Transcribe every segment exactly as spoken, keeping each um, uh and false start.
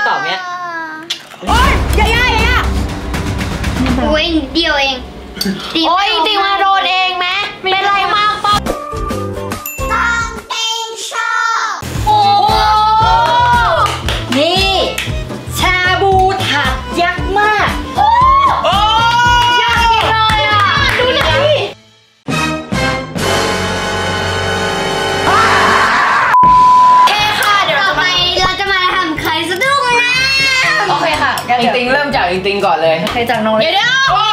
ตอบเนี้ยโอ๊ยอย่าอย่าอย่าโอ้ยเดียวเองโอ๊ยติงมาโดนเองไหมเป็นไรมากป๊อปต้องเองชอบโอ้นี่ชาบูถัดยักษ์มากโอ้ยักษ์เลยอ่ะดูหน่อยแค่ค่ะเดี๋ยวเราจะไปเราจะมาทำไข่สะดุ้งนะโอเคค่ะอิงติงเริ่มจากอิงติงก่อนเลยใครจากน้องเดี๋ยวเดี๋ยว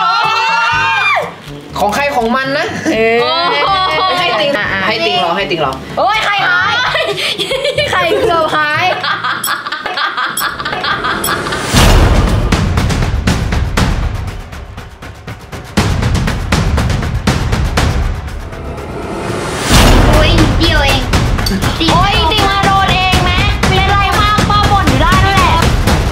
ของใครของมันนะเออให้ติงให้ติงหรอให้ติงหรอโอ้ยใครหายใครเกือบหายโอ้ยเดียวเองโอ้ยติงมาโดนเองไหมเป็นไรมากป้าบ่นอยู่ได้นั่นแหละ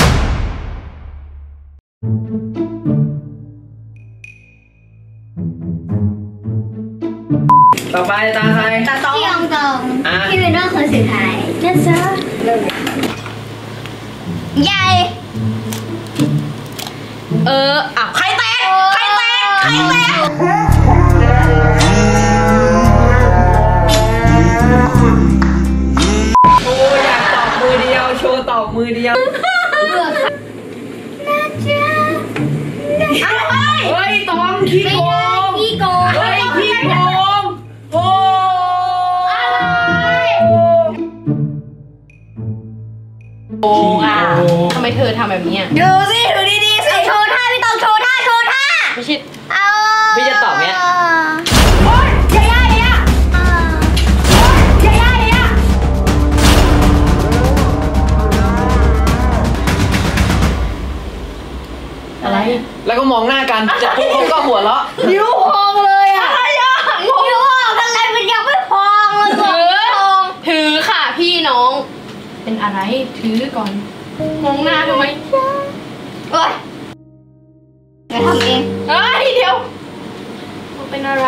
ต่อไปตาใครตาตองพี่องตองพี่เป็นน้องคนสุดท้ายนั่นซะเริ่มใหญ่เอออ่ะใครแตกใครแตกใครแตกโอ้อยากตอบมือเดียวโชว์ตอบมือเดียวอะไรเฮ้ยตองขี้โกงขี้โกงเฮ้ยขี้โกงโอ้โกงอ่ะทำไมเธอทำแบบนี้อ่ะดูสิดูดีๆสิโชว์ท่าพี่ต้องโชว์ท่าโชว์ท่าไม่ใช่เอาพี่จะตอบเนี้ยโอ๊ยอย่าอย่าอย่าโอ๊ยอย่าอย่าอย่าอะไรแล้วก็มองหน้ากันจะพูดเขาก็หัวเราะนิ้วพองเลยอ่ะนิ้วพองอะไรมันยังไม่พองเลยถือถือค่ะพี่น้องเป็นอะไรถือก่อนมองหน้าทำไมโอ๊ยจะทำเองเฮ้ยเดี๋ยวเป็นอะไร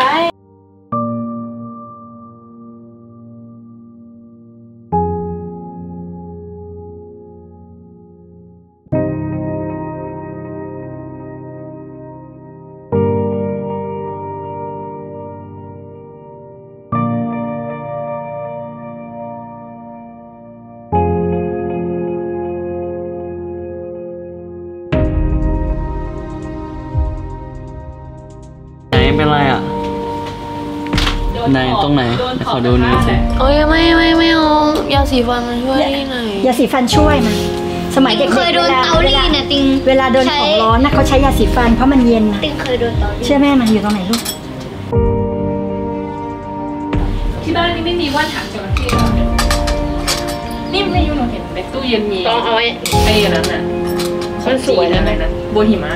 เป็นไรอ่ะไหนตรงไหนขอดูนิ้วสิโอ้ยไม่ไม่ไม่เอายาสีฟันมันช่วยได้ไงยาสีฟันช่วยมาสมัยเด็กๆเคยโดนเตารีดนะติงเวลาโดนของร้อนนะเขาใช้ยาสีฟันเพราะมันเย็นนะติงเคยโดนเตารีดเชื่อแม่มันอยู่ตรงไหนลูกที่บ้านนี่ไม่มีว่านถังจระเข้นี่ในยูโนเห็นในตู้เย็นมีต้องเอาไว้ไอ้นั้นน่ะมันสวยนะไหมนะโบหิมะ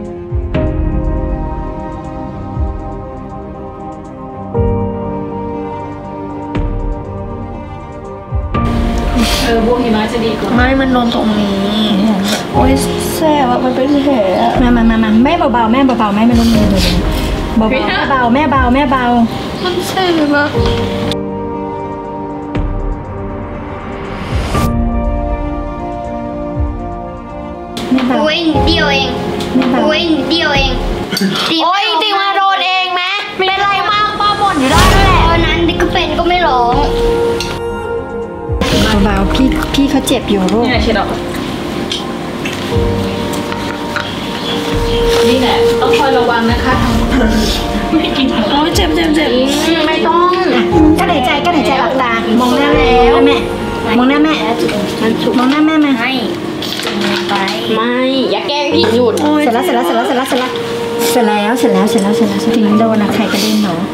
เออโบหิมะจะดีกว่าไม่มันโดนตรงนี้โอ้ยแสบอะมันเป็นแผลมามามามาแม่เบาๆแม่เบาๆแม่ไม่รู้มือเลยเบาๆแม่เบาแม่เบาแม่เบามันแสบอะโอ้ยเดียวเองโอ้ยเดียวเองโอ้ยติงมาโดนเองไหมเป็นไรมากป้าบ่นอยู่ได้นั่นแหละตอนนั้นติงก็เป็นก็ไม่ร้องเบาๆพี่พี่เขาเจ็บอยู่ลูกนี่แหละเช็ดออกนี่แหละต้องคอยระวังนะคะไม่กินโอ้ยเจ็บเจ็บเจ็บไม่ต้องก็หายใจก็หายใจหลับตามองหน้าแล้วแม่มองหน้าแม่มองหน้าแม่มาไม่ไปไม่อย่าแกล้งพี่หยุดเสร็จแล้วเสร็จแล้วเสร็จแล้วเสร็จแล้วเสร็จแล้วเสร็จแล้วเสร็จแล้วเสร็จแล้วเสร็จแล้วถึงโดนอะใครกระเด็นหรอ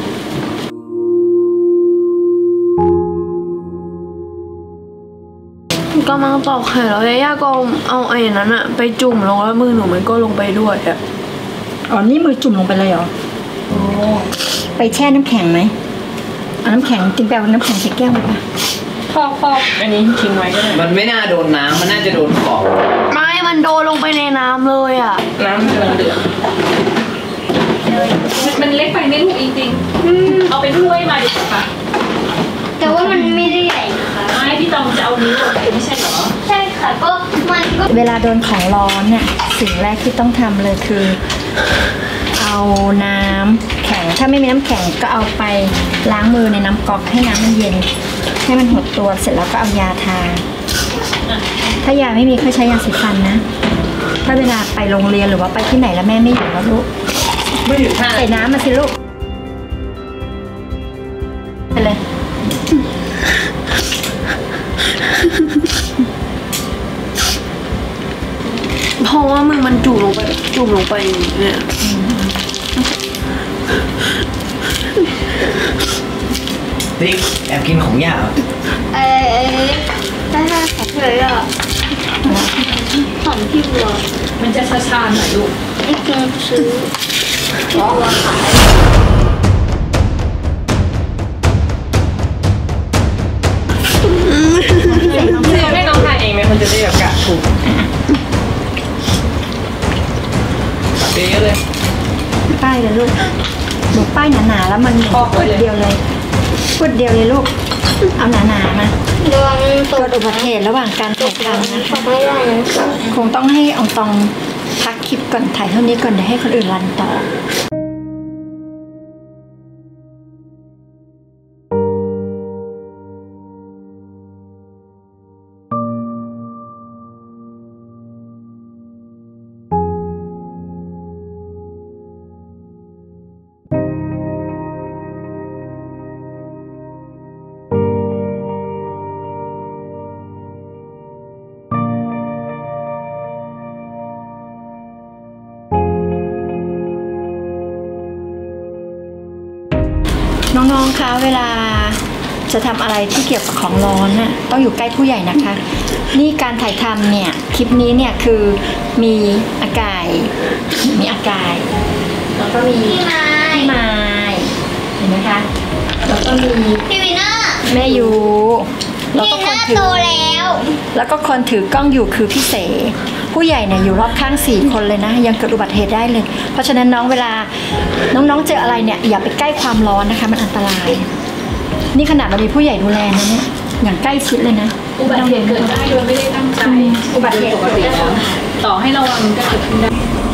กำลังตอกไข่แล้วย่าก็เอาไอ้นั้นอะไปจุ่มลงแล้วมือหนูมันก็ลงไปด้วยอะอ๋อนี่มือจุ่มลงไปเลยเหรอโอ้ไปแช่น้ำแข็งไหมเอาน้ำแข็งติงแปลว่าน้ำแข็งใส่แก้วไปปะพอกพอกอันนี้ทิ้งไว้ก็ได้มันไม่น่าโดนน้ำมันน่าจะโดนขอบไม่มันโดนลงไปในน้ำเลยอะน้ำเดือดเดือดมันเล็กไปไม่ถูกจริงๆเอาเป็นถ้วยมาดีกว่าค่ะแต่ว่ามันไม่ได้ใหญ่นะคะไม่พี่ตองจะเอานิ้วไม่ใช่เหรอใช่ค่ะแต่ก็มันก็เวลาโดนของร้อนเนี่ยสิ่งแรกที่ต้องทำเลยคือ เอาน้ำแข็งถ้าไม่มีน้ำแข็งก็เอาไปล้างมือในน้ำก๊อกให้น้ำมันเย็นให้มันหดตัวเสร็จแล้วก็เอายาทาถ้ายาไม่มีก็ใช้ยาสีฟันนะถ้าเวลาไปโรงเรียนหรือว่าไปที่ไหนแล้วแม่ไม่อยู่แล้วลูกไม่อยู่ใส่น้ำมาสิลูกไปเลยเพราะว่ามือมันจุ่มลงไปจุ่มลงไปเนี่ยติ๊กแอบกินของยากเอ้ยถ้าถ้าของเลยอ่ะของพี่บัวมันจะชาๆหน่อยลูกไม่เคยซื้อพี่บัวขายให้น้องทานเองไหมมันจะได้แบบกะถูกเป๊ะเลยป้ายเลยลูกบอกป้ายหนาๆแล้วมันพูดเดียวเลยพูดเดียวเลยลูกเอาหนาๆมาระวังเกิดอุบัติเหตุระหว่างการถ่ายทำนะคะไม่ได้นะคงต้องให้อองตองพักคลิปก่อนถ่ายเท่านี้ก่อนเดี๋ยวให้คนอื่นรันต่อน้องๆคะเวลาจะทำอะไรที่เกี่ยวกับของร้อนน่ะต้องอยู่ใกล้ผู้ใหญ่นะคะนี่การถ่ายทำเนี่ยคลิปนี้เนี่ยคือมีอากายมีอากายแล้วก็มีพี่ไม้พี่ไม้เห็นไหมคะแล้วก็มีพี่วินเนอร์แม่ยูแล้วก็คนถือโตแล้วแล้วก็คนถือกล้องอยู่คือพี่เสผู้ใหญ่เนี่ยอยู่รอบข้างสี่คนเลยนะยังเกิดอุบัติเหตุได้เลยเพราะฉะนั้นน้องเวลาน้องๆเจออะไรเนี่ยอย่าไปใกล้ความร้อนนะคะมันอันตรายนี่ขนาดเรามีผู้ใหญ่ดูแลนะเนี่ยอย่างใกล้ชิดเลยนะอุบัติเหตุเกิดได้โดยไม่ได้ตั้งใจอุบัติเหตุปกติแล้วต่อให้ระวังก็เกิดขึ้นได้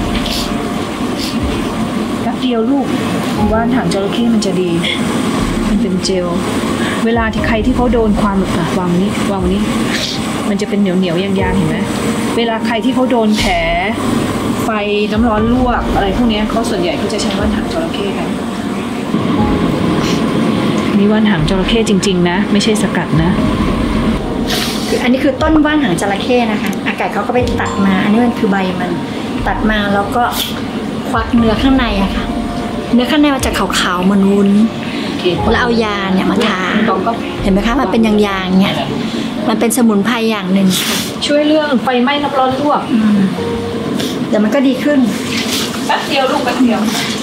แป๊บเดียวลูกว่านหางจระเข้มันจะดีมันเป็นเจลเวลาที่ใครที่เขาโดนความอ่ะวางนี้วางนี้มันจะเป็นเหนียวเหนียวยางๆเห็นไหมเวลาใครที่เขาโดนแผลไฟน้ำร้อนลวกอะไรพวกนี้เขาส่วนใหญ่เขาจะใช้ว่านหางจระเข้กันนี่ว่านหางจระเข้จริงๆนะไม่ใช่สกัดนะคืออันนี้คือต้นว่านหางจระเข้นะคะอากาศเขาก็ไปตัดมาอันนี้มันคือใบมันตัดมาแล้วก็ควักเนื้อข้างในอะค่ะเนื้อข้างในมันจะขาวๆมันวุ้นแล้วเอายาเนี่ยมาทาเห็นไหมคะมันเป็นยางๆเนี่ยมันเป็นสมุนไพรอย่างหนึ่งช่วยเรื่องไฟไหม้น้ำร้อนลวกเดี๋ยวมันก็ดีขึ้นแป๊บเดียวลูกแป๊บเดียว